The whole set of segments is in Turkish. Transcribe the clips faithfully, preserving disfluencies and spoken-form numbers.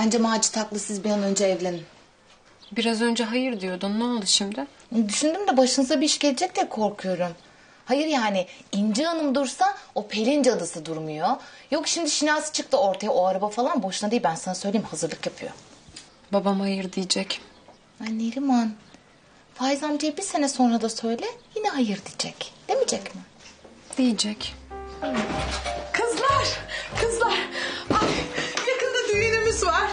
Bence Macit haklı, siz bir an önce evlenin. Biraz önce hayır diyordun, ne oldu şimdi? Düşündüm de başınıza bir iş gelecek diye korkuyorum. Hayır yani İnci Hanım dursa o Pelin cadısı durmuyor. Yok şimdi Şinasi çıktı ortaya, o araba falan boşuna değil, ben sana söyleyeyim, hazırlık yapıyor. Babam hayır diyecek. Ay Neriman, Faiz amcaya bir sene sonra da söyle, yine hayır diyecek. Demeyecek mi? Diyecek. Kızlar, kızlar. Ay, yakında düğünümüz var.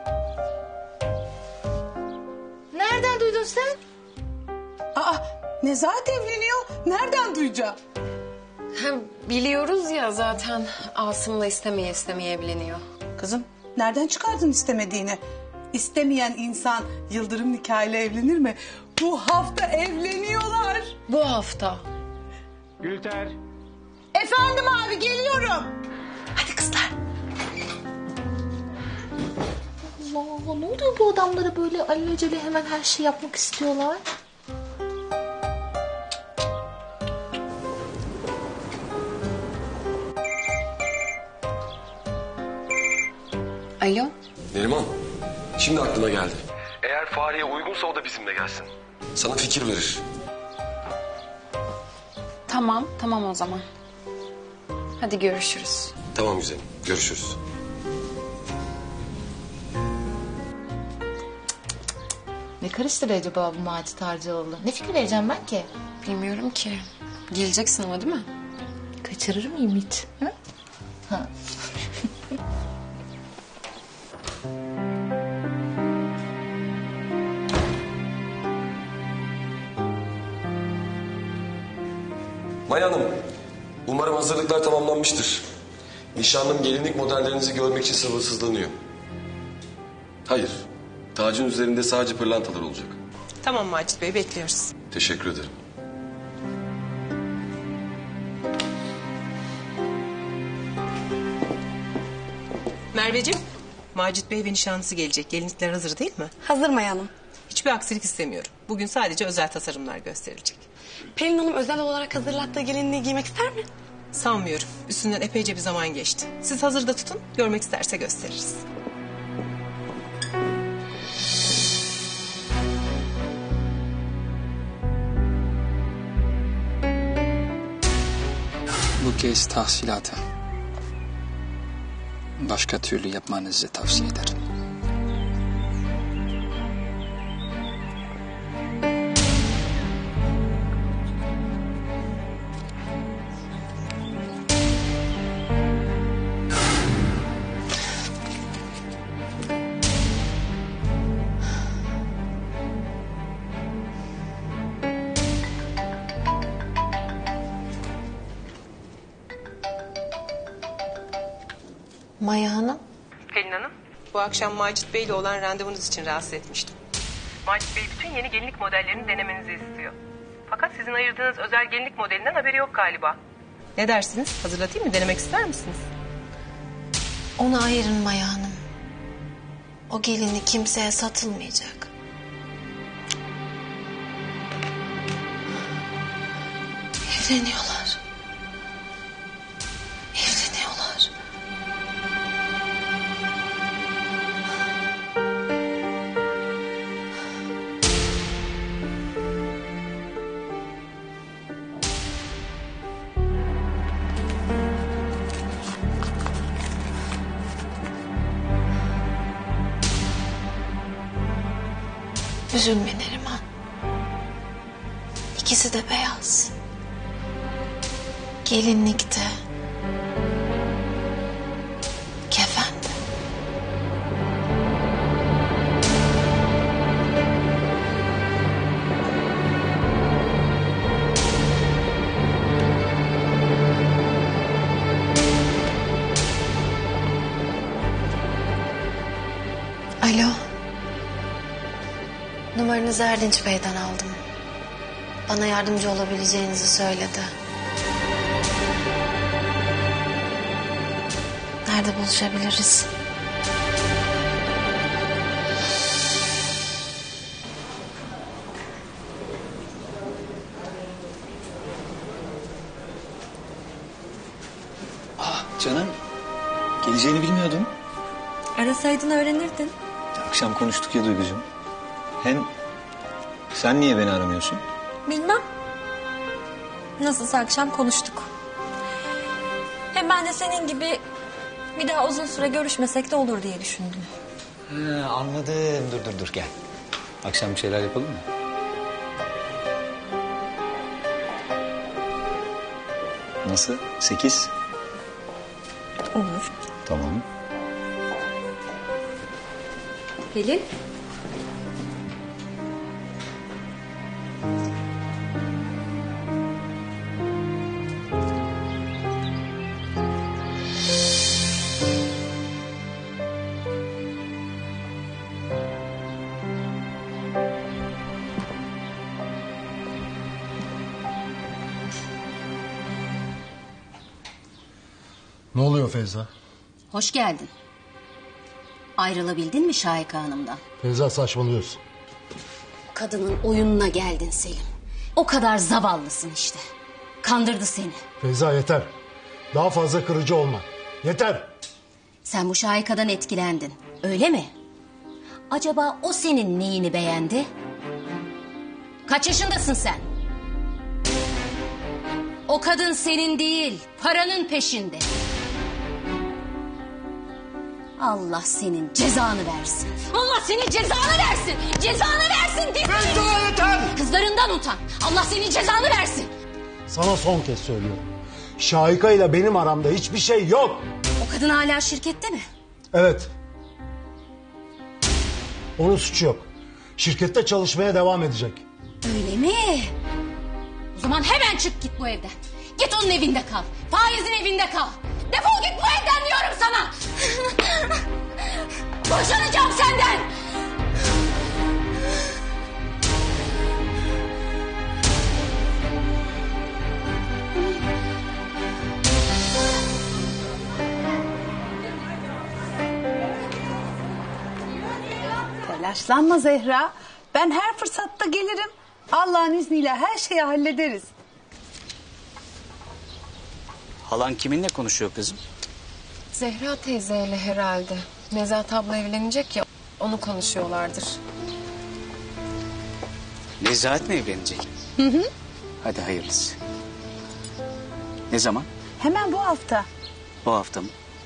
Nereden duydun sen? Aa, Nezahat evleniyor. Nereden duyacağım? Hem biliyoruz ya zaten Asım'la istemeye istemeye evleniyor. Kızım, nereden çıkardın istemediğini? İstemeyen insan yıldırım nikahıyla evlenir mi? Bu hafta evleniyorlar. Bu hafta. Gülter. Efendim abi, geliyorum. Hadi kızlar. Allah, ne oluyor bu adamlara, böyle alelacele hemen her şeyi yapmak istiyorlar? Alo. Neriman, şimdi aklıma geldi. Eğer Fahriye uygunsa o da bizimle gelsin. Sana fikir verir. Tamam, tamam o zaman. Hadi görüşürüz. Tamam güzelim, görüşürüz. Ne karıştırıyor acaba bu Macit Harcıoğlu? Ne fikir vereceğim ben ki? Bilmiyorum ki. Geleceksin ama değil mi? Kaçırır mıyım hiç? Ha? Ha. Maya Hanım, umarım hazırlıklar tamamlanmıştır. Nişanlım gelinlik modellerinizi görmek için sabırsızlanıyor. Hayır, tacın üzerinde sadece pırlantalar olacak. Tamam Macit Bey, bekliyoruz. Teşekkür ederim. Merveciğim, Macit Bey ve nişanlısı gelecek. Gelinlikler hazır değil mi? Hazır Maya Hanım. Hiçbir aksilik istemiyorum. Bugün sadece özel tasarımlar gösterilecek. Pelin Hanım özel olarak hazırlattığı gelinliği giymek ister mi? Sanmıyorum. Üstünden epeyce bir zaman geçti. Siz hazırda tutun, görmek isterse gösteririz. Bu kez tahsilatı başka türlü yapmanızı tavsiye ederim. Maya Hanım. Pelin Hanım, bu akşam Macit Bey ile olan randevunuz için rahatsız etmiştim. Macit Bey bütün yeni gelinlik modellerini denemenizi istiyor. Fakat sizin ayırdığınız özel gelinlik modelinden haberi yok galiba. Ne dersiniz? Hazırlatayım mı? Denemek ister misiniz? Onu ayırın Maya Hanım. O gelinlik kimseye satılmayacak. Evleniyorlar. Evleniyorlar. Üzülme Neriman. İkisi de beyaz. Gelinlikte. Kefende. Alo. Numaranızı Erdinç Bey'den aldım. Bana yardımcı olabileceğinizi söyledi. Nerede buluşabiliriz? Ah canım, geleceğini bilmiyordum. Ara Arasaydın öğrenirdin. Akşam konuştuk ya Duygucuğum. Hem sen niye beni aramıyorsun? Bilmem. Nasılsa akşam konuştuk. Hem ben de senin gibi bir daha uzun süre görüşmesek de olur diye düşündüm. Ha, anladım. Dur dur dur gel. Akşam bir şeyler yapalım mı? Nasıl? Sekiz? Olur. Tamam. Pelin. Ne oluyor Feyza? Hoş geldin. Ayrılabildin mi Şahika Hanım'dan? Feyza saçmalıyorsun. Kadının oyununa geldin Selim. O kadar zavallısın işte. Kandırdı seni. Feyza yeter. Daha fazla kırıcı olma. Yeter. Sen bu Şahika'dan etkilendin. Öyle mi? Acaba o senin neyini beğendi? Kaç yaşındasın sen? O kadın senin değil, paranın peşinde. Allah senin cezanı versin. Allah senin cezanı versin. Cezanı versin. Feyza yeter. Kızlarından utan. Allah senin cezanı versin. Sana son kez söylüyorum. Şahika ile benim aramda hiçbir şey yok. O kadın hala şirkette mi? Evet. Onun suçu yok. Şirkette çalışmaya devam edecek. Öyle mi? O zaman hemen çık git bu evden. Git onun evinde kal. Faiz'in evinde kal. Defol git bu evden diyorum sana. Boşanacağım senden. Telaşlanma Zehra. Ben her fırsatta gelirim. Allah'ın izniyle her şeyi hallederiz. Halan kiminle konuşuyor kızım? Zehra teyzeyle herhalde. Nezahat abla evlenecek ya, onu konuşuyorlardır. Nezahat mi evlenecek? Hı hı. Hadi hayırlısı. Ne zaman? Hemen bu hafta. Bu hafta mı?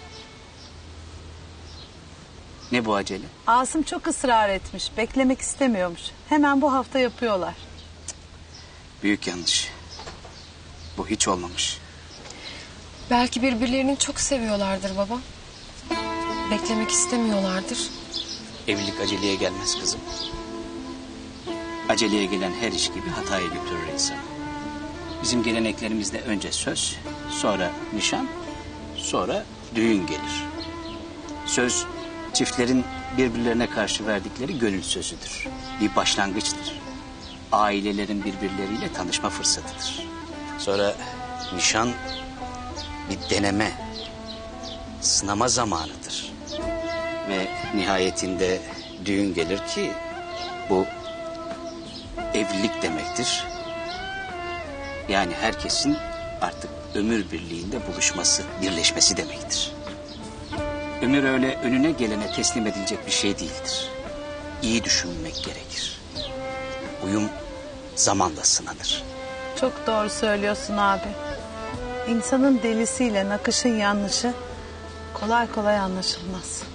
Ne bu acele? Asım çok ısrar etmiş. Beklemek istemiyormuş. Hemen bu hafta yapıyorlar. Büyük yanlış. Bu hiç olmamış. Belki birbirlerini çok seviyorlardır baba. Beklemek istemiyorlardır. Evlilik aceleye gelmez kızım. Aceleye gelen her iş gibi hataya götürür insanı. Bizim geleneklerimizde önce söz, sonra nişan, sonra düğün gelir. Söz, çiftlerin birbirlerine karşı verdikleri gönül sözüdür. Bir başlangıçtır. Ailelerin birbirleriyle tanışma fırsatıdır. Sonra nişan bir deneme, sınama zamanıdır. Ve nihayetinde düğün gelir ki bu evlilik demektir. Yani herkesin artık ömür birliğinde buluşması, birleşmesi demektir. Ömür öyle önüne gelene teslim edilecek bir şey değildir. İyi düşünmek gerekir. Uyum zamanla sınanır. Çok doğru söylüyorsun abi. İnsanın delisiyle nakışın yanlışı kolay kolay anlaşılmaz.